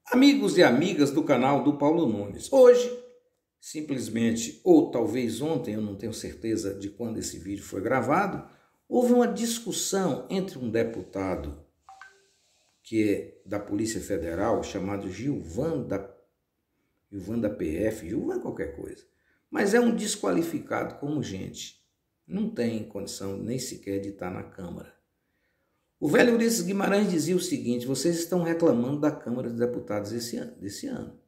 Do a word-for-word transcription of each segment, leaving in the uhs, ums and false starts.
Amigos e amigas do canal do Paulo Nunes, hoje, simplesmente, ou talvez ontem, eu não tenho certeza de quando esse vídeo foi gravado, houve uma discussão entre um deputado que é da Polícia Federal, chamado Gilvan da, Gilvan da P F, Gilvan qualquer coisa, mas é um desqualificado como gente, não tem condição nem sequer de estar na Câmara. O velho Ulisses Guimarães dizia o seguinte: vocês estão reclamando da Câmara dos Deputados esse ano, desse ano.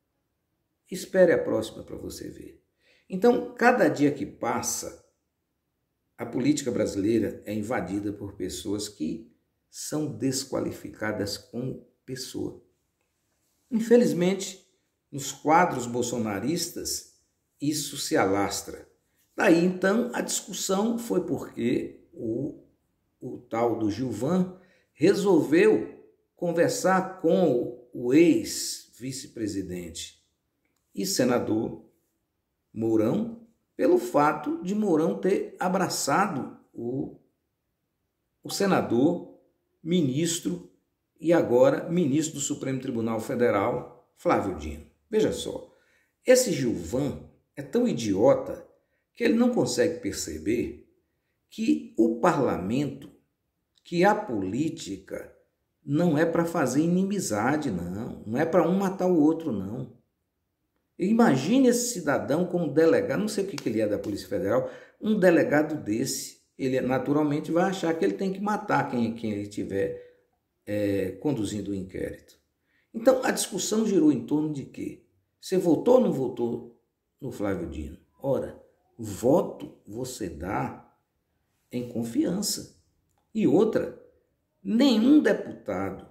Espere a próxima para você ver. Então, cada dia que passa, a política brasileira é invadida por pessoas que são desqualificadas como pessoa. Infelizmente, nos quadros bolsonaristas, isso se alastra. Daí, então, a discussão foi porque o o tal do Gilvan, resolveu conversar com o ex-vice-presidente e senador Mourão, pelo fato de Mourão ter abraçado o, o senador, ministro e agora ministro do Supremo Tribunal Federal, Flávio Dino. Veja só, esse Gilvan é tão idiota que ele não consegue perceber que o parlamento, que a política não é para fazer inimizade, não. Não é para um matar o outro, não. Imagine esse cidadão como delegado, não sei o que ele é da Polícia Federal, um delegado desse, ele naturalmente vai achar que ele tem que matar quem, quem ele estiver é, conduzindo o inquérito. Então, a discussão girou em torno de quê? Você votou ou não votou no Flávio Dino? Ora, voto você dá em confiança. E outra, nenhum deputado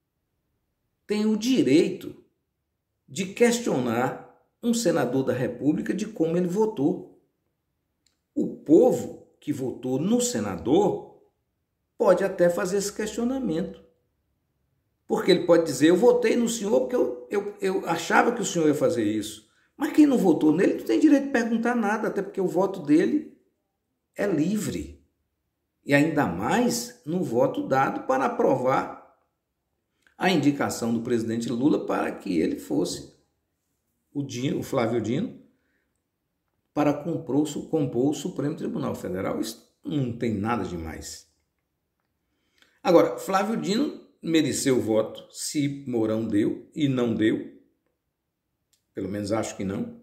tem o direito de questionar um senador da República de como ele votou. O povo que votou no senador pode até fazer esse questionamento. Porque ele pode dizer: eu votei no senhor porque eu, eu, eu achava que o senhor ia fazer isso. Mas quem não votou nele não tem direito de perguntar nada, até porque o voto dele é livre. E ainda mais no voto dado para aprovar a indicação do presidente Lula para que ele fosse o, Dino, o Flávio Dino para compor, compor o Supremo Tribunal Federal. Isso não tem nada demais. Agora, Flávio Dino mereceu o voto se Mourão deu e não deu. Pelo menos acho que não.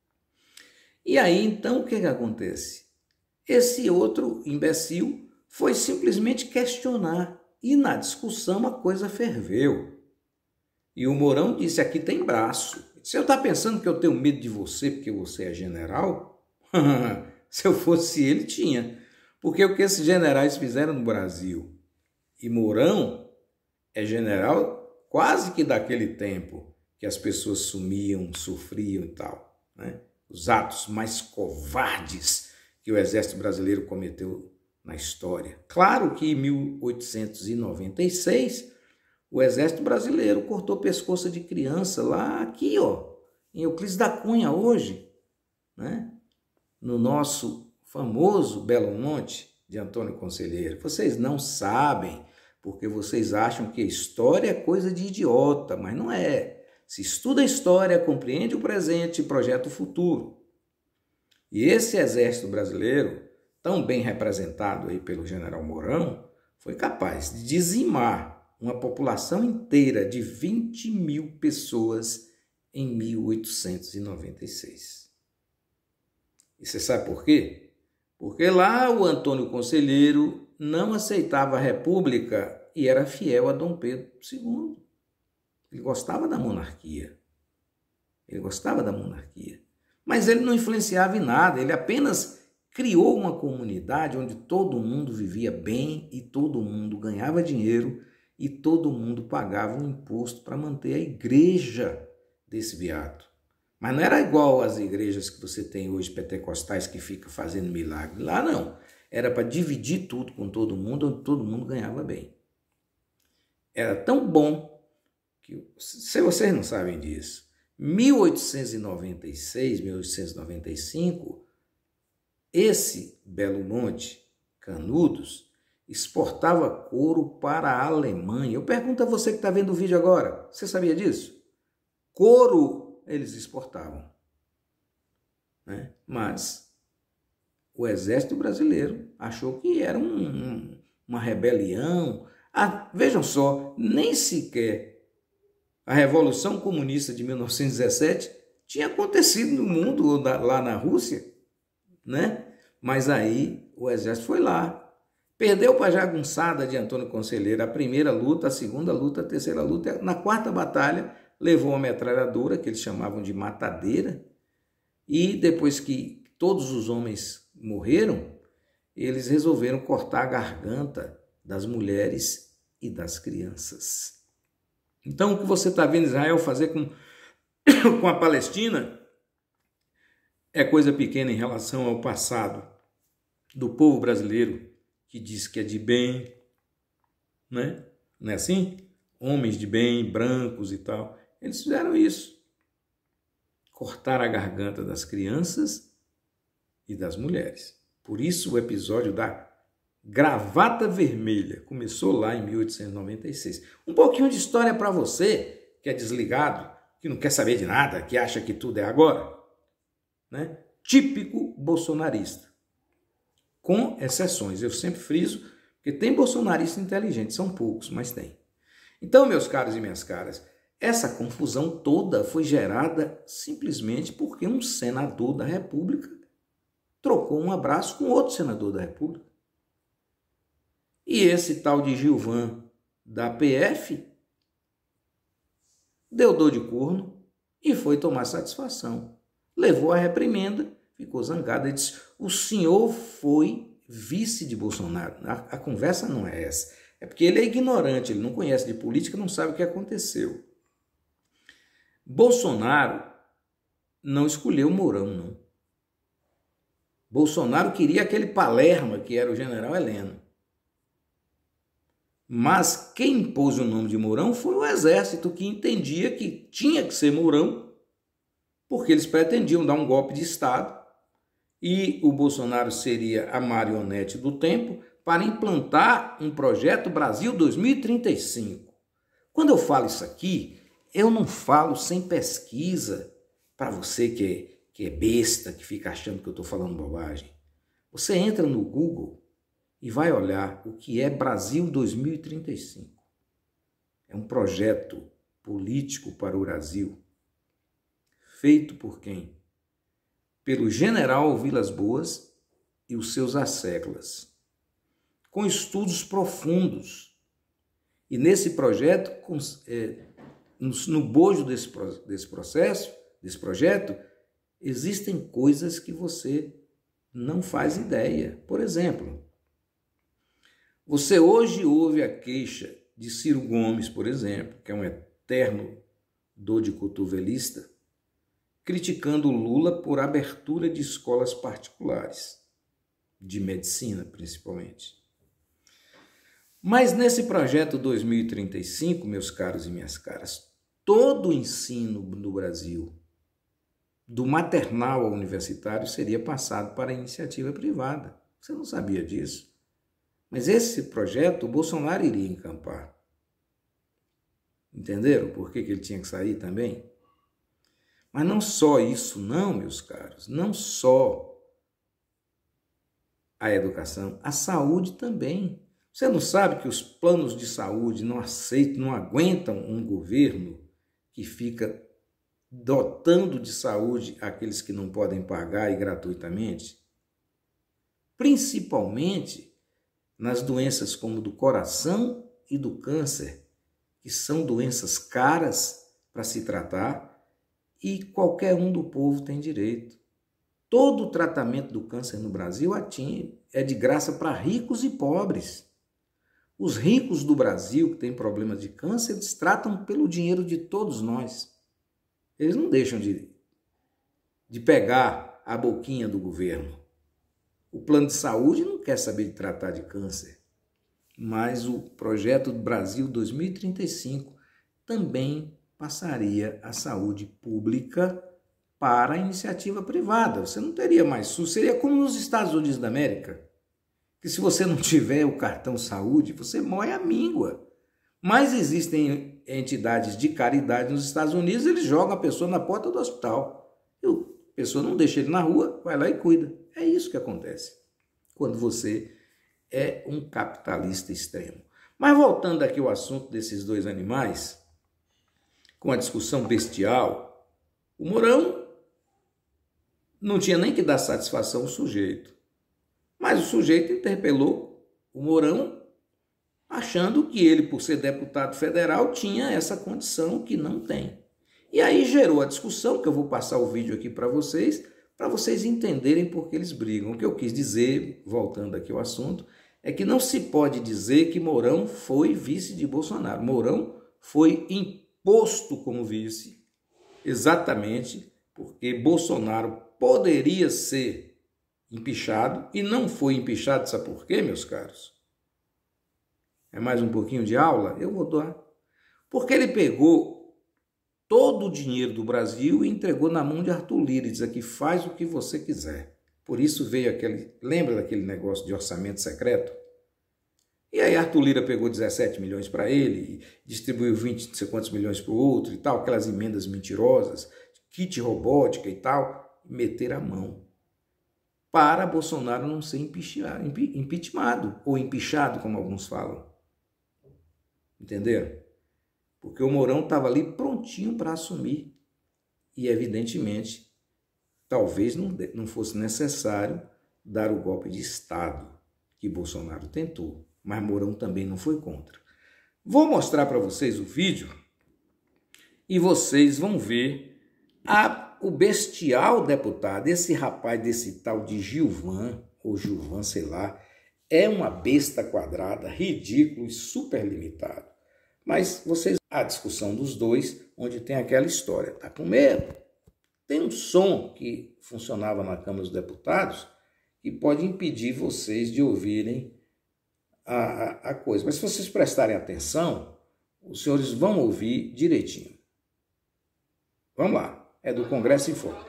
E aí, então, o que, que acontece? Esse outro imbecil foi simplesmente questionar. E na discussão a coisa ferveu. E o Mourão disse: aqui tem braço. Se eu está pensando que eu tenho medo de você porque você é general? Se eu fosse ele, tinha. Porque o que esses generais fizeram no Brasil? E Mourão é general quase que daquele tempo que as pessoas sumiam, sofriam e tal, né? Os atos mais covardes que o Exército Brasileiro cometeu na história. Claro que em mil oitocentos e noventa e seis o Exército Brasileiro cortou pescoço de criança lá aqui, ó, em Euclides da Cunha hoje, né? No nosso famoso Belo Monte de Antônio Conselheiro. Vocês não sabem, porque vocês acham que a história é coisa de idiota, mas não é. Se estuda a história, compreende o presente e projeta o futuro. E esse Exército Brasileiro, tão bem representado aí pelo general Mourão, foi capaz de dizimar uma população inteira de vinte mil pessoas em mil oitocentos e noventa e seis. E você sabe por quê? Porque lá o Antônio Conselheiro não aceitava a República e era fiel a Dom Pedro segundo. Ele gostava da monarquia. Ele gostava da monarquia. Mas ele não influenciava em nada, ele apenas criou uma comunidade onde todo mundo vivia bem e todo mundo ganhava dinheiro e todo mundo pagava um imposto para manter a igreja desse beato. Mas não era igual às igrejas que você tem hoje, pentecostais, que fica fazendo milagre. Lá não. Era para dividir tudo com todo mundo, onde todo mundo ganhava bem. Era tão bom que, se vocês não sabem disso, mil oitocentos e noventa e seis, mil oitocentos e noventa e cinco, esse Belo Monte, Canudos, exportava couro para a Alemanha. Eu pergunto a você que está vendo o vídeo agora, você sabia disso? Couro eles exportavam, né? Mas o exército brasileiro achou que era um, um, uma rebelião. Ah, vejam só, nem sequer a Revolução Comunista de mil novecentos e dezessete tinha acontecido no mundo, lá na Rússia, né? Mas aí o exército foi lá, perdeu para a jagunçada de Antônio Conselheiro a primeira luta, a segunda luta, a terceira luta. Na quarta batalha, levou uma metralhadora, que eles chamavam de matadeira, e depois que todos os homens morreram, eles resolveram cortar a garganta das mulheres e das crianças. Então, o que você está vendo Israel fazer com, com a Palestina é coisa pequena em relação ao passado do povo brasileiro, que diz que é de bem, né? Não é assim? Homens de bem, brancos e tal. Eles fizeram isso. Cortaram a garganta das crianças e das mulheres. Por isso o episódio da Gravata Vermelha começou lá em mil oitocentos e noventa e seis. Um pouquinho de história para você que é desligado, que não quer saber de nada, que acha que tudo é agora, né? Típico bolsonarista, com exceções. Eu sempre friso, porque tem bolsonarista inteligente, são poucos, mas tem. Então, meus caros e minhas caras, essa confusão toda foi gerada simplesmente porque um senador da República trocou um abraço com outro senador da República. E esse tal de Gilvan da P F deu dor de corno e foi tomar satisfação. Levou a reprimenda, ficou zangado e disse: o senhor foi vice de Bolsonaro. A, a conversa não é essa. É porque ele é ignorante, ele não conhece de política, não sabe o que aconteceu. Bolsonaro não escolheu Mourão, não. Bolsonaro queria aquele Palermo, que era o general Heleno. Mas quem impôs o nome de Mourão foi o exército, que entendia que tinha que ser Mourão, porque eles pretendiam dar um golpe de Estado e o Bolsonaro seria a marionete do tempo para implantar um projeto Brasil dois mil e trinta e cinco. Quando eu falo isso aqui, eu não falo sem pesquisa para você que é, que é besta, que fica achando que eu estou falando bobagem. Você entra no Google e vai olhar o que é Brasil dois mil e trinta e cinco. É um projeto político para o Brasil, feito por quem? Pelo general Vilas Boas e os seus asseclas, com estudos profundos. E nesse projeto, no bojo desse, desse processo, desse projeto, existem coisas que você não faz ideia. Por exemplo, você hoje ouve a queixa de Ciro Gomes, por exemplo, que é um eterno dor de cotovelista, criticando Lula por abertura de escolas particulares, de medicina principalmente. Mas nesse projeto dois mil e trinta e cinco, meus caros e minhas caras, todo o ensino no Brasil, do maternal ao universitário, seria passado para a iniciativa privada. Você não sabia disso? Mas esse projeto o Bolsonaro iria encampar. Entenderam por que ele tinha que sair também? Mas não só isso não, meus caros, não só a educação, a saúde também. Você não sabe que os planos de saúde não aceitam, não aguentam um governo que fica dotando de saúde aqueles que não podem pagar e gratuitamente? Principalmente nas doenças como do coração e do câncer, que são doenças caras para se tratar e qualquer um do povo tem direito. Todo o tratamento do câncer no Brasil atinge, é de graça para ricos e pobres. Os ricos do Brasil que têm problemas de câncer, eles tratam pelo dinheiro de todos nós. Eles não deixam de, de pegar a boquinha do governo. O plano de saúde não quer saber de tratar de câncer. Mas o projeto do Brasil dois mil e trinta e cinco também passaria a saúde pública para a iniciativa privada. Você não teria mais SUS, seria como nos Estados Unidos da América. que se você não tiver o cartão saúde, você morre à míngua. Mas existem entidades de caridade nos Estados Unidos, eles jogam a pessoa na porta do hospital. E a pessoa não deixa ele na rua, vai lá e cuida. É isso que acontece quando você é um capitalista extremo. Mas voltando aqui ao assunto desses dois animais, com a discussão bestial, o Mourão não tinha nem que dar satisfação ao sujeito. Mas o sujeito interpelou o Mourão achando que ele, por ser deputado federal, tinha essa condição que não tem. E aí gerou a discussão, que eu vou passar o vídeo aqui para vocês, para vocês entenderem por que eles brigam. O que eu quis dizer, voltando aqui ao assunto, é que não se pode dizer que Mourão foi vice de Bolsonaro. Mourão foi imposto como vice, exatamente porque Bolsonaro poderia ser empichado e não foi empichado. Sabe por quê, meus caros? É mais um pouquinho de aula? Eu vou dar. Porque ele pegou todo o dinheiro do Brasil e entregou na mão de Arthur Lira e diz aqui, faz o que você quiser. Por isso veio aquele, lembra daquele negócio de orçamento secreto? E aí Arthur Lira pegou dezessete milhões para ele, distribuiu vinte, não sei quantos milhões para o outro e tal, aquelas emendas mentirosas, kit robótica e tal, meter a mão. Para Bolsonaro não ser impeachmentado, ou empichado, como alguns falam. Entenderam? Porque o Mourão estava ali prontinho para assumir. E, evidentemente, talvez não, não fosse necessário dar o golpe de Estado que Bolsonaro tentou. Mas Mourão também não foi contra. Vou mostrar para vocês o vídeo e vocês vão ver a, o bestial deputado, esse rapaz desse tal de Gilvan, ou Gilvan, sei lá, é uma besta quadrada, ridículo e super limitado. Mas vocês, a discussão dos dois, onde tem aquela história, tá com medo? Tem um som que funcionava na Câmara dos Deputados que pode impedir vocês de ouvirem a, a, a coisa. Mas se vocês prestarem atenção, os senhores vão ouvir direitinho. Vamos lá, é do Congresso em Foco.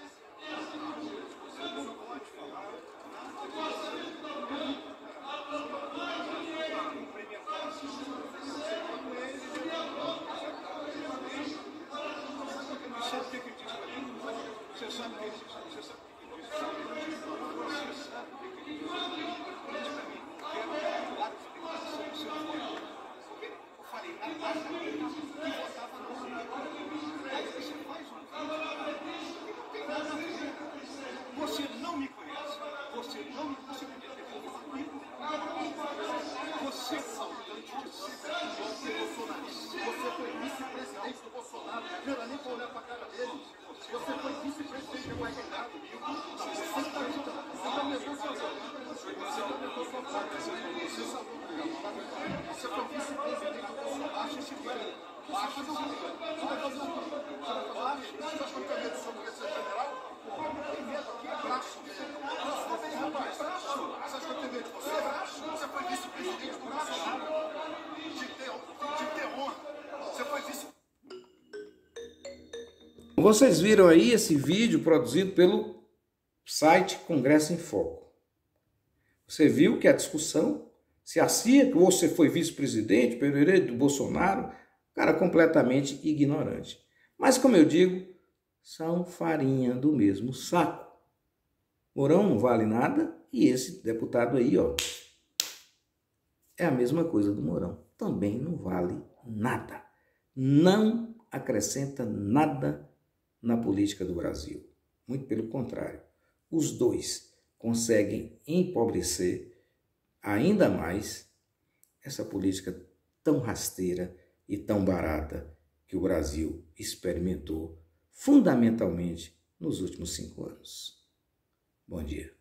Você não me conhece, você não me conseguiria ter falado comigo. Você é saudante, você é bolsonarista. Você foi vice-presidente do Bolsonaro, não era nem para olhar para a cara dele. Você foi vice-presidente do Bolsonaro comigo. Você está gritando, você está negociando. Você aumentou sua placa, você Você foi vice-presidente do Bolsonaro. Baixa esse vídeo. Baixa esse vídeo. Você vai fazer o quê? Baixa. Você acha que eu tenho medo de ser general? Tem medo aqui, é braço mesmo. Braço também, rapaz. Braço. Você acha que eu tenho medo de você? Braço. Você foi vice-presidente do Bolsonaro. De ter honra. Você foi vice. Vocês viram aí esse vídeo produzido pelo site Congresso em Foco. Você viu que a discussão se assia que você foi vice-presidente do Bolsonaro, cara completamente ignorante. Mas, como eu digo, são farinha do mesmo saco. Mourão não vale nada e esse deputado aí, ó, é a mesma coisa do Mourão. Também não vale nada. Não acrescenta nada na política do Brasil. Muito pelo contrário. Os dois conseguem empobrecer ainda mais essa política tão rasteira e tão barata que o Brasil experimentou fundamentalmente nos últimos cinco anos. Bom dia.